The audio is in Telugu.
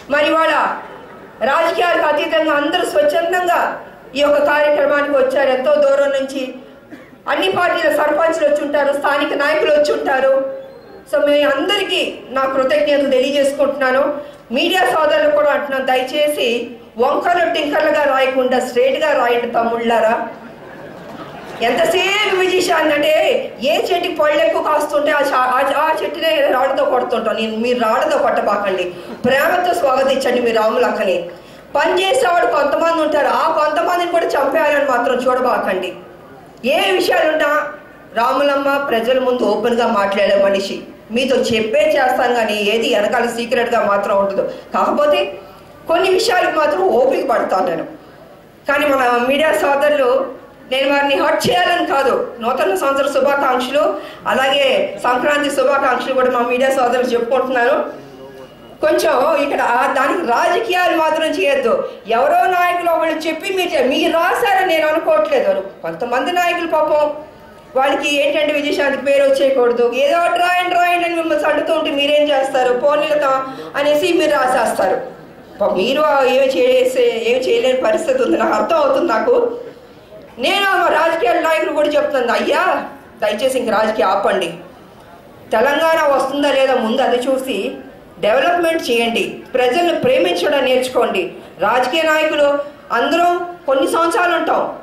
మరి వాళ్ళ రాజకీయాలకు అతీతంగా అందరూ స్వచ్ఛందంగా ఈ యొక్క కార్యక్రమానికి వచ్చారు. ఎంతో దూరం నుంచి అన్ని పార్టీల సర్పంచ్లు వచ్చి ఉంటారు, స్థానిక నాయకులు వచ్చి ఉంటారు. సో మీ అందరికీ నా కృతజ్ఞతలు తెలియజేసుకుంటున్నాను. మీడియా సోదరులు కూడా అంటున్నాను, దయచేసి వంకలు టింకర్లుగా రాయకుండా స్ట్రేట్గా రాయండి తమ్ముళ్ళారా. ఎంతసేపు విజయశాంతి అంటే ఏ చెట్టుకి పళ్ళు ఎక్కువ కాస్తుంటే ఆ చెట్టునే రాళ్ళతో కొడుతుంటాం. మీరు రాళ్ళతో కొట్టబాకండి, ప్రేమతో స్వాగతించండి మీ రాములక్కని. పనిచేసేవాడు కొంతమంది ఉంటారు, ఆ కొంతమందిని కూడా చంపేయాలని మాత్రం చూడబాకండి. ఏ విషయాలున్నా రాములమ్మ ప్రజల ముందు ఓపెన్గా మాట్లాడే మనిషి, మీతో చెప్పే చేస్తాను కానీ ఏది వెనకాల సీక్రెట్గా మాత్రం ఉండదు. కాకపోతే కొన్ని విషయాలకు మాత్రం ఓపిక పడతాను నేను. కానీ మన మీడియా సోదరులు, నేను వారిని హర్ట్ చేయాలని కాదు, నూతన సంవత్సర శుభాకాంక్షలు అలాగే సంక్రాంతి శుభాకాంక్షలు కూడా మా మీడియా సోదరులు చెప్పుకుంటున్నాను. కొంచెం ఇక్కడ దానికి రాజకీయాలు మాత్రం చేయొద్దు. ఎవరో నాయకులు ఒకళ్ళు చెప్పి మీరు రాశారని నేను అనుకోవట్లేదు. కొంతమంది నాయకులు పాపం వాళ్ళకి ఏంటంటే విజయశాంతికి పేరు వచ్చేయకూడదు, ఏదో రాయండి రాయండి అని మిమ్మల్ని చండుతూ ఉంటే మీరేం చేస్తారు, పోనీలతో అనేసి మీరు రాసేస్తారు. మీరు ఏమి చేయలేని పరిస్థితి ఉంది, నాకు అర్థం అవుతుంది. నాకు నేను రాజకీయ నాయకులు కూడా చెప్తున్నాను, అయ్యా దయచేసి ఇంక రాజకీయ ఆపండి. తెలంగాణ వస్తుందా లేదా ముందు అది చూసి డెవలప్మెంట్ చేయండి, ప్రజలను ప్రేమించడం నేర్చుకోండి. రాజకీయ నాయకులు అందరం కొన్ని సంవత్సరాలు ఉంటాం,